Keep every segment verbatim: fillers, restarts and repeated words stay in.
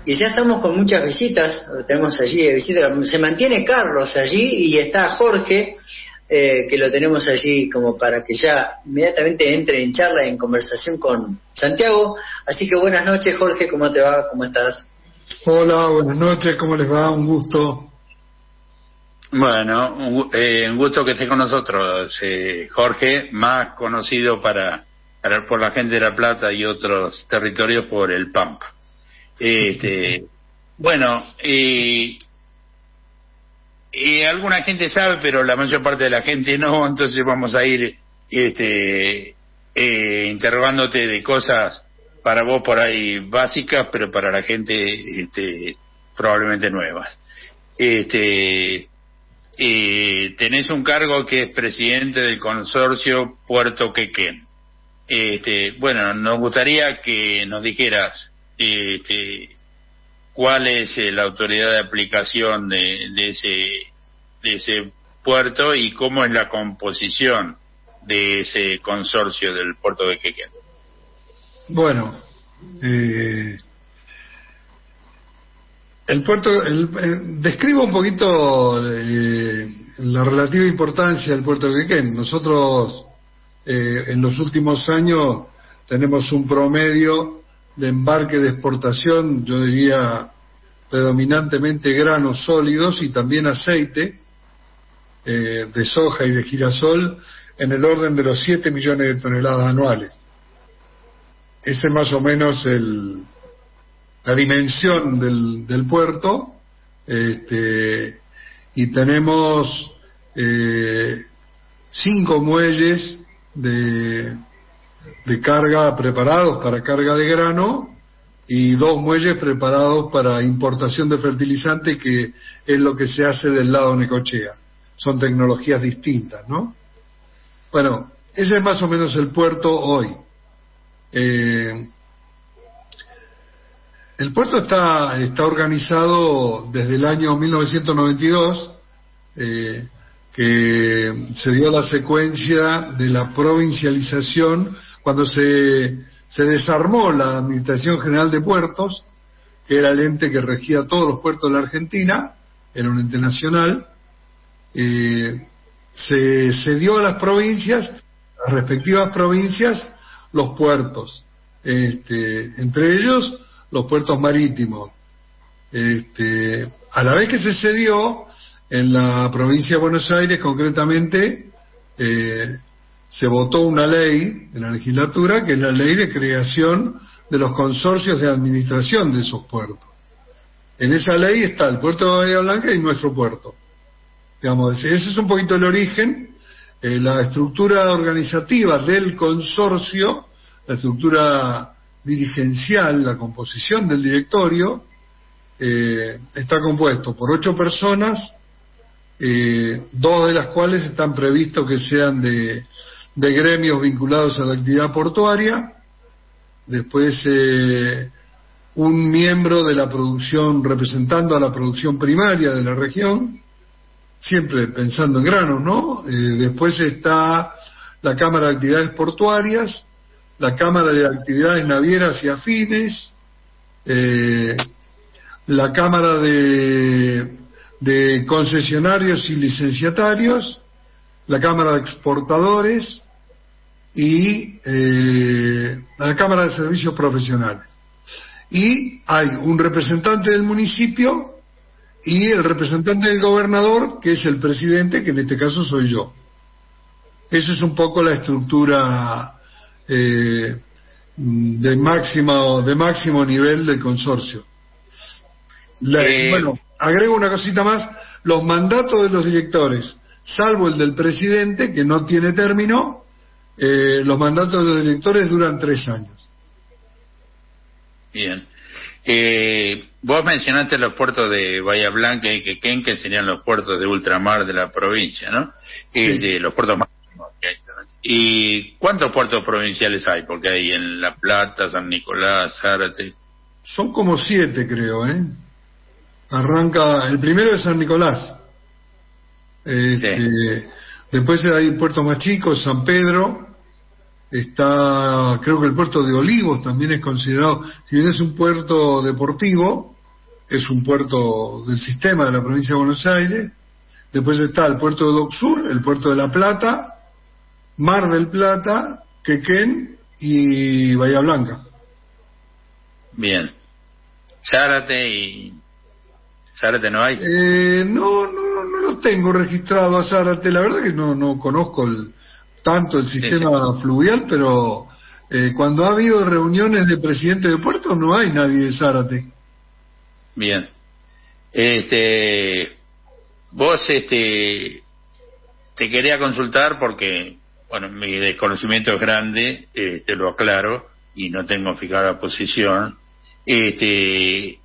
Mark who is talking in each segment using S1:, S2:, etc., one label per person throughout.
S1: y ya estamos con muchas visitas, tenemos allí visitas, se mantiene Carlos allí y está Jorge, eh, que lo tenemos allí como para que ya inmediatamente entre en charla, en conversación con Santiago. Así que buenas noches, Jorge, ¿cómo te va? ¿Cómo estás?
S2: Hola, buenas noches, ¿cómo les va? Un gusto.
S3: Bueno, un, eh, un gusto que esté con nosotros, eh, Jorge, más conocido para, para por la gente de La Plata y otros territorios por el Pampa. Este, bueno, eh, eh, alguna gente sabe, pero la mayor parte de la gente no, entonces vamos a ir este, eh, interrogándote de cosas para vos por ahí básicas, pero para la gente este, probablemente nuevas. Este, eh, tenés un cargo que es presidente del consorcio Puerto Quequén. Este, bueno, nos gustaría que nos dijeras este, cuál es eh, la autoridad de aplicación de, de ese de ese puerto y cómo es la composición de ese consorcio del puerto de Quequén.
S2: Bueno, eh, el puerto, el, eh, describo un poquito eh, la relativa importancia del puerto de Quequén. Nosotros eh, en los últimos años tenemos un promedio de embarque de exportación, yo diría predominantemente granos sólidos y también aceite eh, de soja y de girasol en el orden de los siete millones de toneladas anuales. Ese es más o menos el, la dimensión del, del puerto, este, y tenemos eh, cinco muelles de de carga preparados para carga de grano y dos muelles preparados para importación de fertilizantes, que es lo que se hace del lado Necochea. Son tecnologías distintas, ¿no? Bueno, ese es más o menos el puerto hoy. Eh, el puerto está, está organizado desde el año mil novecientos noventa y dos, eh, que se dio la secuencia de la provincialización cuando se, se desarmó la Administración General de Puertos, que era el ente que regía todos los puertos de la Argentina, era un ente nacional. eh, se, se dio a las provincias, a las respectivas provincias, los puertos, este, entre ellos los puertos marítimos. Este, a la vez que se cedió, en la provincia de Buenos Aires, concretamente, eh, se votó una ley en la legislatura, que es la ley de creación de los consorcios de administración de esos puertos. En esa ley está el puerto de Bahía Blanca y nuestro puerto. Digamos, ese es un poquito el origen, eh, la estructura organizativa del consorcio, la estructura dirigencial, la composición del directorio, eh, está compuesto por ocho personas, Eh, dos de las cuales están previstos que sean de, de gremios vinculados a la actividad portuaria, después eh, un miembro de la producción representando a la producción primaria de la región, siempre pensando en granos, ¿no? Eh, después está la Cámara de Actividades Portuarias, la Cámara de Actividades Navieras y Afines, eh, la Cámara de de concesionarios y licenciatarios, la Cámara de Exportadores y eh, la Cámara de Servicios Profesionales. Y hay un representante del municipio y el representante del gobernador, que es el presidente, que en este caso soy yo. Eso es un poco la estructura eh, de máximo, de máximo nivel del consorcio. La, eh... Bueno, agrego una cosita más: los mandatos de los directores, salvo el del presidente, que no tiene término, eh, los mandatos de los directores duran tres años.
S3: Bien. Eh, vos mencionaste los puertos de Bahía Blanca y Quequén, que serían los puertos de ultramar de la provincia, ¿no? Sí. Eh, los puertos máximos que hay. ¿Y cuántos puertos provinciales hay? Porque hay en La Plata, San Nicolás, Zárate.
S2: Son como siete, creo, ¿eh? Arranca, el primero es San Nicolás. Este, sí. Después hay puertos más chicos, San Pedro. Está, creo que el puerto de Olivos también es considerado, si bien es un puerto deportivo, es un puerto del sistema de la provincia de Buenos Aires. Después está el puerto de Dock Sur, el puerto de La Plata, Mar del Plata, Quequén y Bahía Blanca.
S3: Bien. Zárate y... ¿Zárate no hay?
S2: Eh, no, no, no lo tengo registrado a Zárate. La verdad que no, no conozco el, tanto el sistema sí, sí. fluvial, pero eh, cuando ha habido reuniones de presidentes de puertos no hay nadie de Zárate.
S3: Bien. Este... Vos, este, te quería consultar porque, bueno, mi desconocimiento es grande, eh, te lo aclaro, y no tengo fijada posición, este,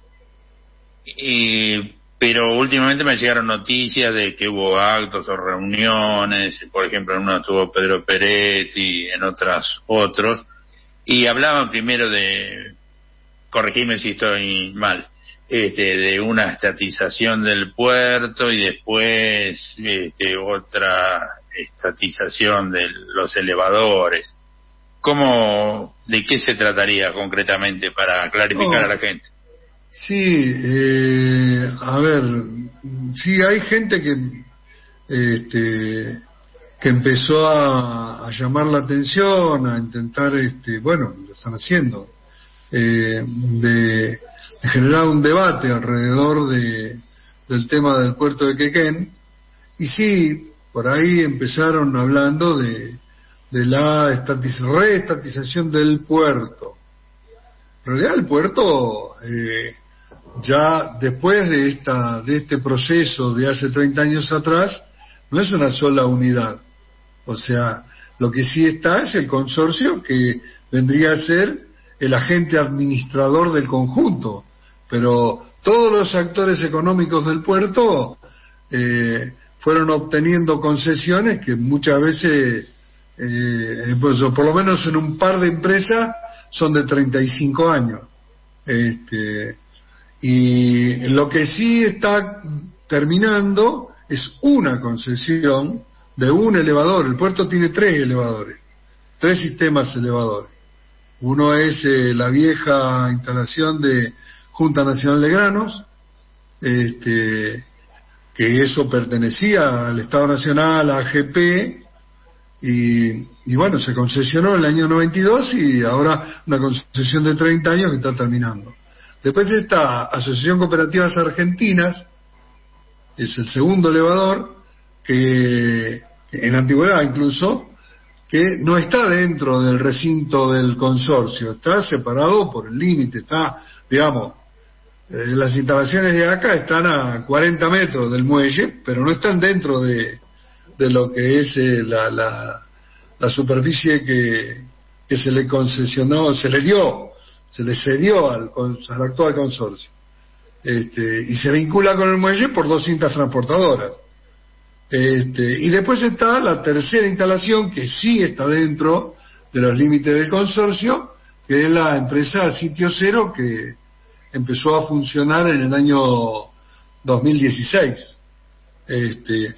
S3: y, pero últimamente me llegaron noticias de que hubo actos o reuniones, por ejemplo, en una estuvo Pedro Peretti, en otras otros, y hablaban primero de, corregime si estoy mal, Este, de una estatización del puerto y después este, otra estatización de los elevadores. ¿Cómo, de qué se trataría concretamente para clarificar oh, a la gente?
S2: Sí, eh, a ver, sí hay gente que este, que empezó a, a llamar la atención, a intentar, este, bueno, lo están haciendo, eh, de generar un debate alrededor de del tema del puerto de Quequén, y sí, por ahí empezaron hablando de de la estatiz, reestatización del puerto. En realidad el puerto, eh, ya después de esta de este proceso de hace treinta años atrás, no es una sola unidad. O sea, lo que sí está es el consorcio, que vendría a ser el agente administrador del conjunto, pero todos los actores económicos del puerto eh, fueron obteniendo concesiones que muchas veces, eh, pues, por lo menos en un par de empresas, son de treinta y cinco años. Este, y lo que sí está terminando es una concesión de un elevador. El puerto tiene tres elevadores, tres sistemas elevadores. Uno es eh, la vieja instalación de Junta Nacional de Granos, este, que eso pertenecía al Estado Nacional, a A G P, y, y bueno, se concesionó en el año noventa y dos y ahora una concesión de treinta años que está terminando. Después está Asociación Cooperativas Argentinas, es el segundo elevador, que en antigüedad incluso, que no está dentro del recinto del consorcio, está separado por el límite, está, digamos, eh, las instalaciones de acá están a cuarenta metros del muelle, pero no están dentro de, de lo que es eh, la, la, la superficie que, que se le concesionó, se le dio, se le cedió al, al actual consorcio. Este, y se vincula con el muelle por dos cintas transportadoras. Este, y después está la tercera instalación, que sí está dentro de los límites del consorcio, que es la empresa Sitio Cero, que empezó a funcionar en el año dos mil dieciséis. Este,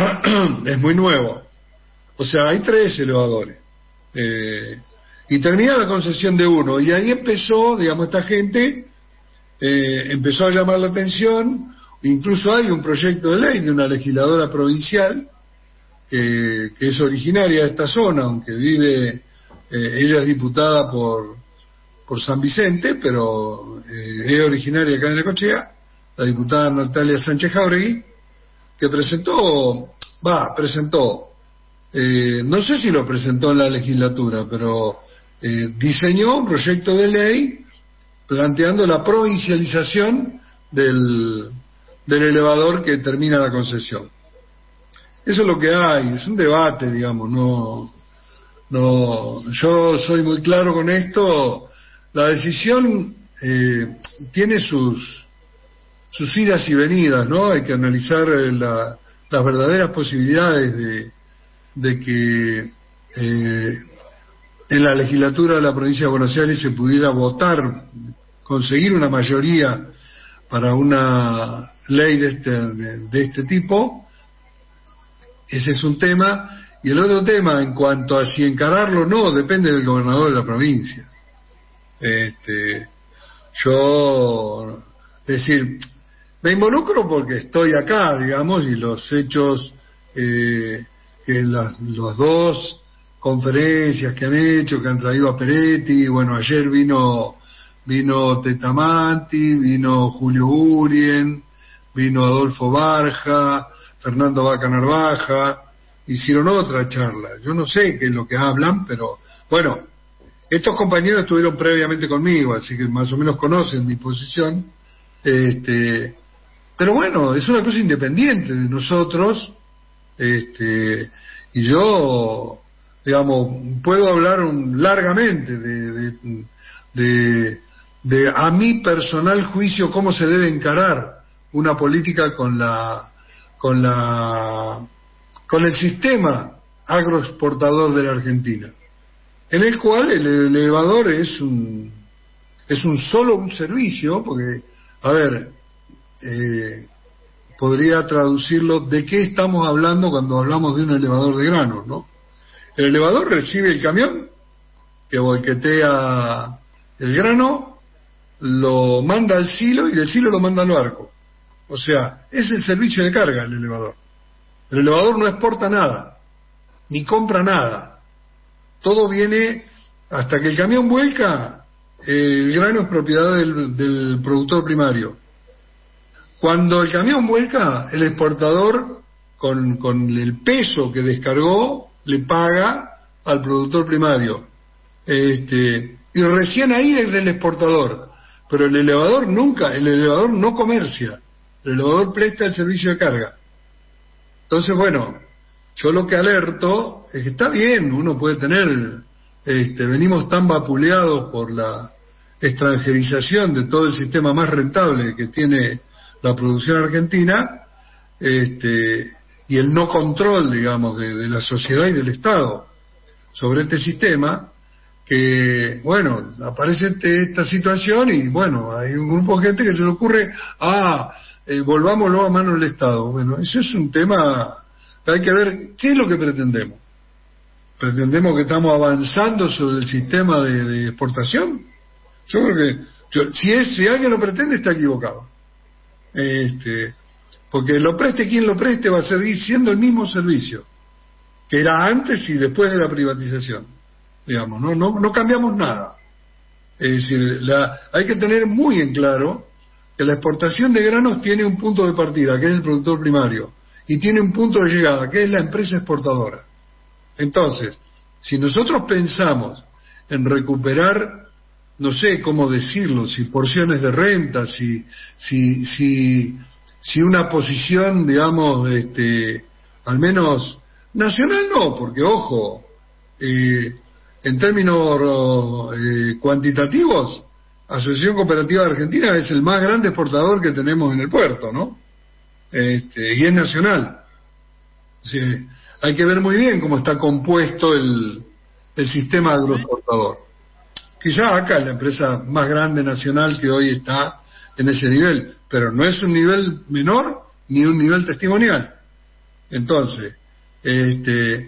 S2: es muy nuevo. O sea, hay tres elevadores. Eh, y termina la concesión de uno, y ahí empezó, digamos, esta gente eh, empezó a llamar la atención. Incluso hay un proyecto de ley de una legisladora provincial que, que es originaria de esta zona, aunque vive, eh, ella es diputada por por San Vicente, pero eh, es originaria acá de Necochea, la diputada Natalia Sánchez Jauregui, que presentó, va, presentó, eh, no sé si lo presentó en la legislatura, pero eh, diseñó un proyecto de ley planteando la provincialización del del elevador que termina la concesión. Eso es lo que hay, es un debate, digamos, no, no, yo soy muy claro con esto. La decisión eh, tiene sus sus idas y venidas, ¿no? Hay que analizar eh, la, las verdaderas posibilidades de, de que eh, en la legislatura de la provincia de Buenos Aires se pudiera votar, conseguir una mayoría para una ley de este, de, de este tipo. Ese es un tema. Y el otro tema, en cuanto a si encararlo o no, depende del gobernador de la provincia. Este, yo Es decir, me involucro porque estoy acá, digamos, y los hechos eh, que las los dos conferencias que han hecho, que han traído a Peretti, bueno, ayer vino vino Tetamanti, vino Julio Urien, vino Adolfo Barja, Fernando Vaca Narvaja, hicieron otra charla. Yo no sé qué es lo que hablan, pero bueno, estos compañeros estuvieron previamente conmigo, así que más o menos conocen mi posición. Este, pero bueno, es una cosa independiente de nosotros, este, y yo, digamos, puedo hablar un, largamente de, de, de, de a mi personal juicio cómo se debe encarar una política con la, con la, con el sistema agroexportador de la Argentina, en el cual el elevador es un, es un solo un servicio, porque, a ver, eh, podría traducirlo, ¿de qué estamos hablando cuando hablamos de un elevador de granos, no? El elevador recibe el camión que volquetea el grano, lo manda al silo y del silo lo manda al barco. O sea, es el servicio de carga el elevador. El elevador no exporta nada, ni compra nada. Todo viene, hasta que el camión vuelca, el grano es propiedad del, del productor primario. Cuando el camión vuelca, el exportador, con, con el peso que descargó, le paga al productor primario. Este, y recién ahí es del exportador. Pero el elevador nunca, el elevador no comercia. El elevador presta el servicio de carga. Entonces, bueno, yo lo que alerto es que está bien, uno puede tener, este, venimos tan vapuleados por la extranjerización de todo el sistema más rentable que tiene la producción argentina, este, y el no control, digamos, de, de la sociedad y del Estado sobre este sistema, que, bueno, aparece este, esta situación y, bueno, hay un grupo de gente que se le ocurre, ah, eh, volvámoslo a mano del Estado. Bueno, eso es un tema, hay que ver qué es lo que pretendemos. ¿Pretendemos que estamos avanzando sobre el sistema de, de exportación? Yo creo que, yo, si, es, si alguien lo pretende, está equivocado. Este, porque lo preste quien lo preste, va a seguir siendo el mismo servicio que era antes y después de la privatización, digamos, no no, no cambiamos nada. Es decir, la, hay que tener muy en claro que la exportación de granos tiene un punto de partida, que es el productor primario, y tiene un punto de llegada, que es la empresa exportadora. Entonces, si nosotros pensamos en recuperar, no sé cómo decirlo, si porciones de renta, si si si si una posición, digamos, este, al menos nacional, no, porque ojo, eh, en términos eh, cuantitativos, Asociación Cooperativa de Argentina es el más grande exportador que tenemos en el puerto, ¿no? Este, y es nacional. O sea, hay que ver muy bien cómo está compuesto el, el sistema agroexportador. Quizá acá es la empresa más grande nacional que hoy está en ese nivel, pero no es un nivel menor ni un nivel testimonial. Entonces, este,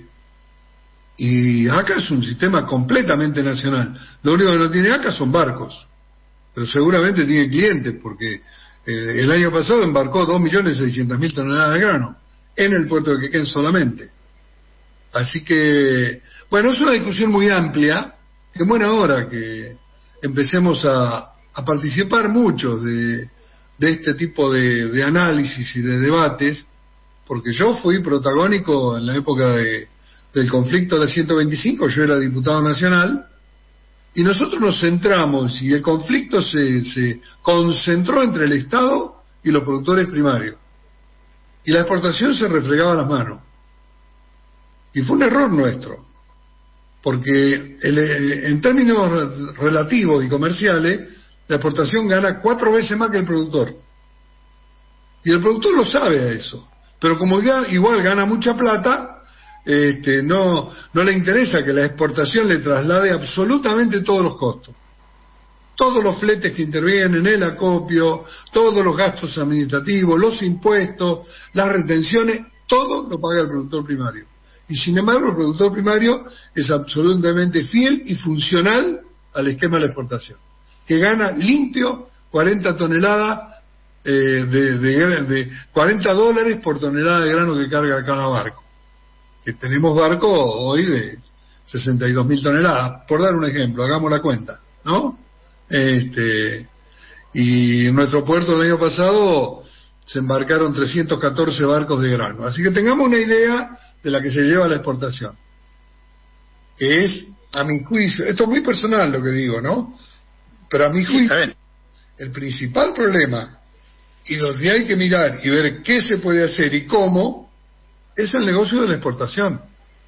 S2: y acá es un sistema completamente nacional. Lo único que no tiene acá son barcos, pero seguramente tiene clientes, porque eh, el año pasado embarcó dos millones seiscientas mil toneladas de grano en el puerto de Quequén solamente. Así que, bueno, es una discusión muy amplia. Es buena hora que empecemos a, a participar mucho de, de este tipo de, de análisis y de debates, porque yo fui protagónico en la época de, del conflicto de la ciento veinticinco, yo era diputado nacional, y nosotros nos centramos, y el conflicto se, se concentró entre el Estado y los productores primarios, y la exportación se refregaba las manos, y fue un error nuestro, porque el, en términos relativos y comerciales, la exportación gana cuatro veces más que el productor. Y el productor lo sabe a eso. Pero como ya igual gana mucha plata, este, no, no le interesa que la exportación le traslade absolutamente todos los costos. Todos los fletes que intervienen, el acopio, todos los gastos administrativos, los impuestos, las retenciones, todo lo paga el productor primario. Y sin embargo el productor primario es absolutamente fiel y funcional al esquema de la exportación, que gana limpio cuarenta toneladas eh, de, de, de cuarenta dólares por tonelada de grano que carga cada barco. Que tenemos barcos hoy de sesenta y dos mil toneladas, por dar un ejemplo, hagamos la cuenta, ¿no? Este, y en nuestro puerto el año pasado se embarcaron trescientos catorce barcos de grano. Así que tengamos una idea de la que se lleva la exportación. Que es, a mi juicio, esto es muy personal lo que digo, ¿no? Pero a mi juicio, el principal problema, y donde hay que mirar y ver qué se puede hacer y cómo, es el negocio de la exportación.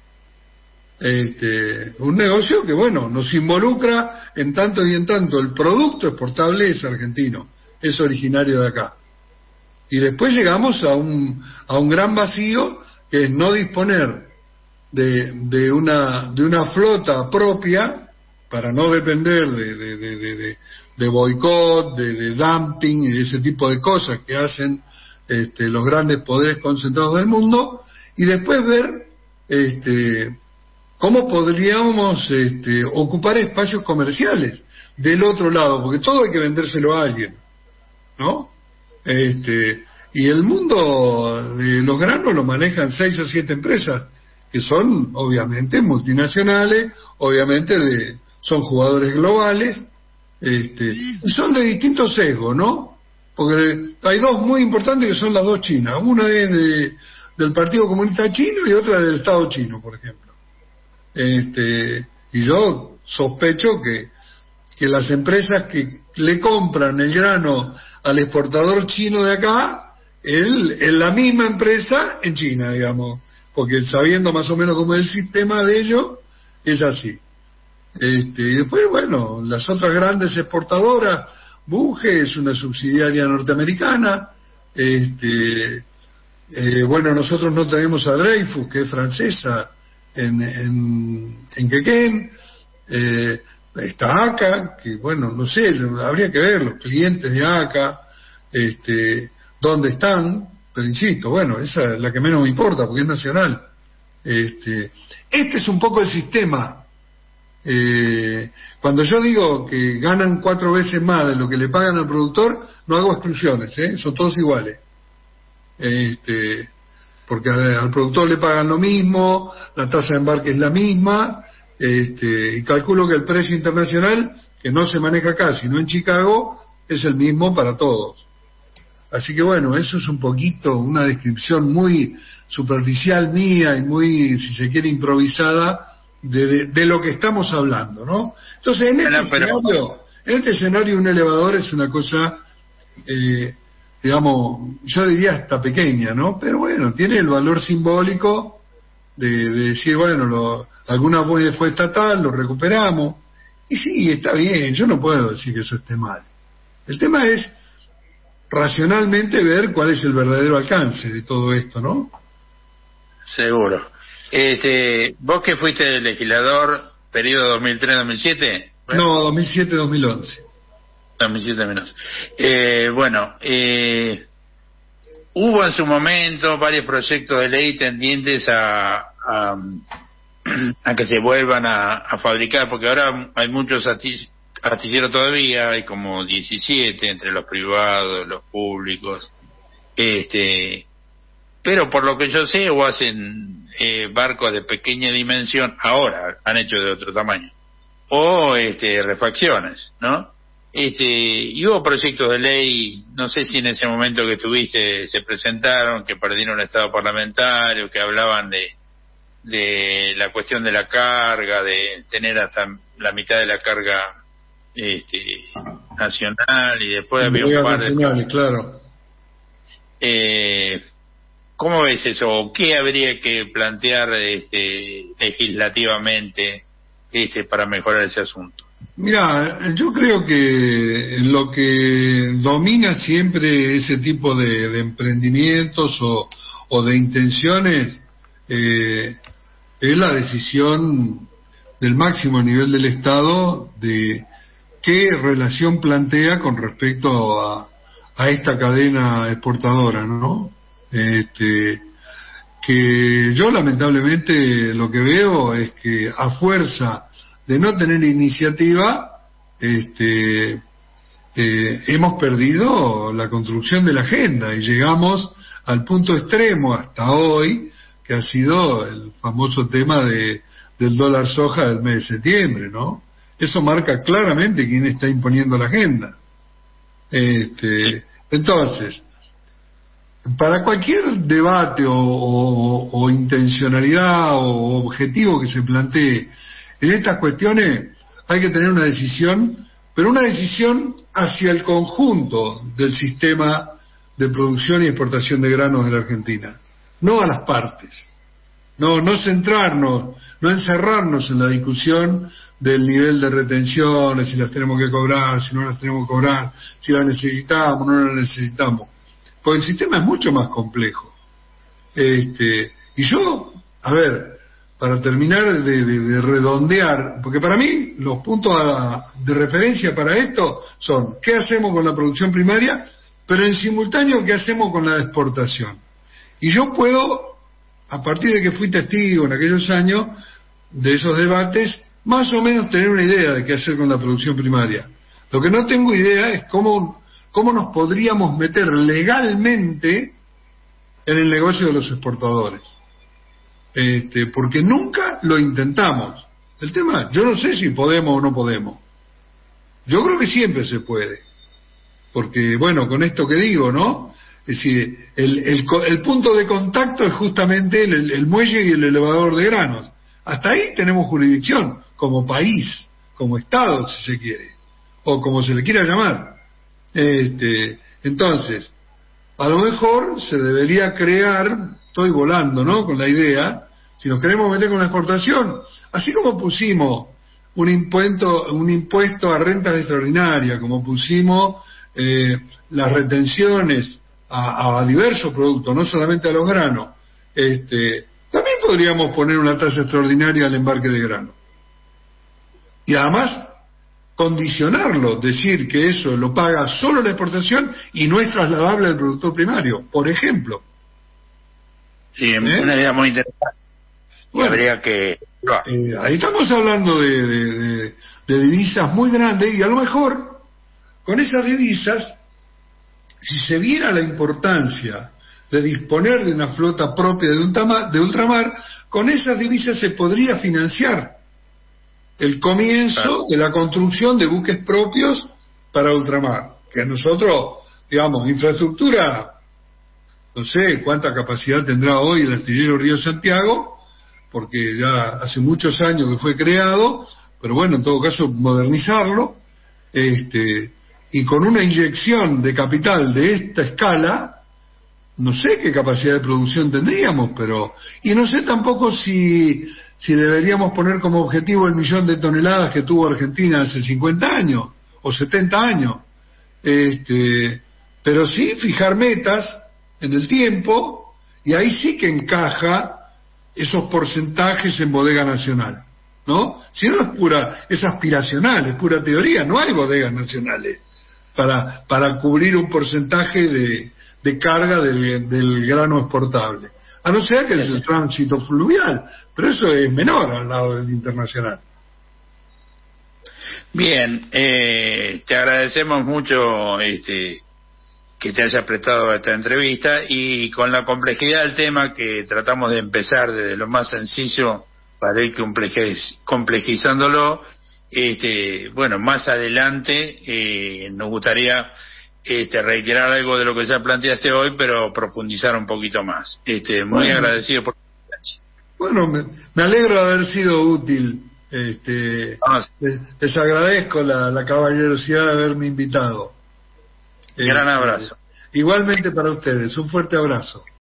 S2: Este, un negocio que, bueno, nos involucra en tanto y en tanto. El producto exportable es argentino, es originario de acá. Y después llegamos a un, a un gran vacío, que es no disponer de, de, una, de una flota propia, para no depender de, de, de, de, de, de boicot, de, de dumping y de ese tipo de cosas que hacen este, los grandes poderes concentrados del mundo, y después ver este, cómo podríamos este, ocupar espacios comerciales del otro lado, porque todo hay que vendérselo a alguien, ¿no? Este, y el mundo de los granos lo manejan seis o siete empresas, que son obviamente multinacionales, obviamente de, son jugadores globales, este, y son de distintos sesgos, ¿no? Porque hay dos muy importantes que son las dos chinas, una es de, del Partido Comunista Chino y otra del Estado Chino, por ejemplo. Este, y yo sospecho que, que las empresas que le compran el grano al exportador chino de acá, él es la misma empresa en China, digamos, porque sabiendo más o menos cómo es el sistema de ellos, es así. Este, y después, bueno, las otras grandes exportadoras, Bunge es una subsidiaria norteamericana, este, eh, bueno, nosotros no tenemos a Dreyfus, que es francesa, en, en, en Quequén, eh, está A C A, que bueno, no sé, habría que ver los clientes de A C A, este, dónde están, pero insisto, bueno, esa es la que menos me importa, porque es nacional. Este, este es un poco el sistema. Eh, cuando yo digo que ganan cuatro veces más de lo que le pagan al productor, no hago exclusiones, ¿eh? Son todos iguales. Este, porque al, al productor le pagan lo mismo, la tasa de embarque es la misma, este, y calculo que el precio internacional, que no se maneja acá, sino en Chicago, es el mismo para todos. Así que bueno, eso es un poquito una descripción muy superficial mía y muy, si se quiere, improvisada de, de, de lo que estamos hablando, ¿no? Entonces, en este, no, pero... escenario, en este escenario un elevador es una cosa, eh, digamos, yo diría hasta pequeña, ¿no? Pero bueno, tiene el valor simbólico de, de decir, bueno, lo, alguna vez fue estatal, lo recuperamos, y sí, está bien, yo no puedo decir que eso esté mal. El tema es racionalmente ver cuál es el verdadero alcance de todo esto, ¿no?
S3: Seguro. Este, ¿vos que fuiste legislador periodo dos mil tres a dos mil siete?
S2: ¿Bueno? No, dos mil siete a dos mil once.
S3: dos mil siete menos. Eh, bueno, eh, hubo en su momento varios proyectos de ley tendientes a, a, a que se vuelvan a, a fabricar, porque ahora hay muchos astilleros astillero todavía, hay como diecisiete entre los privados, los públicos, este, pero por lo que yo sé, o hacen eh, barcos de pequeña dimensión, ahora han hecho de otro tamaño, o este, refacciones, ¿no? Este, y hubo proyectos de ley, no sé si en ese momento que tuviste se presentaron, que perdieron el estado parlamentario, que hablaban de de la cuestión de la carga, de tener hasta la mitad de la carga este nacional, y después había un par de
S2: claro.
S3: eh, ¿cómo ves eso? ¿Qué habría que plantear este legislativamente este para mejorar ese asunto?
S2: Mira, yo creo que lo que domina siempre ese tipo de, de emprendimientos o, o de intenciones eh, es la decisión del máximo nivel del Estado de qué relación plantea con respecto a, a esta cadena exportadora, ¿no? Este, que yo lamentablemente lo que veo es que a fuerza de no tener iniciativa, este, eh, hemos perdido la construcción de la agenda y llegamos al punto extremo hasta hoy, que ha sido el famoso tema de, del dólar soja del mes de septiembre, ¿no? Eso marca claramente quién está imponiendo la agenda. Este, entonces, para cualquier debate o, o, o intencionalidad o objetivo que se plantee en estas cuestiones, hay que tener una decisión, pero una decisión hacia el conjunto del sistema de producción y exportación de granos de la Argentina, no a las partes. No, no centrarnos, no encerrarnos en la discusión del nivel de retenciones, si las tenemos que cobrar, si no las tenemos que cobrar, si las necesitamos, no las necesitamos. Porque el sistema es mucho más complejo. Este, y yo, a ver, para terminar de, de, de redondear, porque para mí los puntos a, de referencia para esto son qué hacemos con la producción primaria, pero en simultáneo qué hacemos con la exportación. Y yo puedo, a partir de que fui testigo en aquellos años de esos debates, más o menos tener una idea de qué hacer con la producción primaria. Lo que no tengo idea es cómo, cómo nos podríamos meter legalmente en el negocio de los exportadores. Este, porque nunca lo intentamos. El tema, yo no sé si podemos o no podemos. Yo creo que siempre se puede. Porque, bueno, con esto que digo, ¿no? Es decir, el, el, el punto de contacto es justamente el, el muelle y el elevador de granos. Hasta ahí tenemos jurisdicción, como país, como Estado, si se quiere, o como se le quiera llamar. Este, entonces, a lo mejor se debería crear, estoy volando, ¿no?, con la idea, si nos queremos meter con la exportación, así como pusimos un impuesto, un impuesto a rentas extraordinarias, como pusimos eh, las retenciones A, a diversos productos, no solamente a los granos, este, también podríamos poner una tasa extraordinaria al embarque de grano. Y además, condicionarlo, decir que eso lo paga solo la exportación y no es trasladable al productor primario, por ejemplo.
S3: Sí, es ¿Eh? una idea muy interesante. Bueno, habría que...
S2: Eh, ahí estamos hablando de, de, de, de divisas muy grandes y a lo mejor con esas divisas, si se viera la importancia de disponer de una flota propia de ultramar, de ultramar, con esas divisas se podría financiar el comienzo claro. de la construcción de buques propios para ultramar. Que nosotros, digamos, infraestructura, no sé cuánta capacidad tendrá hoy el astillero Río Santiago, porque ya hace muchos años que fue creado, pero bueno, en todo caso, modernizarlo, este... y con una inyección de capital de esta escala, no sé qué capacidad de producción tendríamos, pero... Y no sé tampoco si, si deberíamos poner como objetivo el millón de toneladas que tuvo Argentina hace cincuenta años, o setenta años. Este, pero sí fijar metas en el tiempo, y ahí sí que encaja esos porcentajes en bodega nacional, ¿no? Si no es pura, es aspiracional, es pura teoría, no hay bodegas nacionales para para cubrir un porcentaje de, de carga del, del grano exportable, a no ser que es el tránsito fluvial, pero eso es menor al lado del internacional.
S3: Bien, eh, te agradecemos mucho este, que te hayas prestado a esta entrevista, y con la complejidad del tema que tratamos de empezar desde lo más sencillo para ir complejiz, complejizándolo. Este, bueno, más adelante eh, nos gustaría este, reiterar algo de lo que ya planteaste hoy, pero profundizar un poquito más. Este, muy bueno, agradecido por la presencia.
S2: Bueno, me, me alegro de haber sido útil. Este, ah, sí. les, les agradezco la, la caballerosidad de haberme invitado.
S3: Gran este, abrazo.
S2: Igualmente para ustedes, un fuerte abrazo.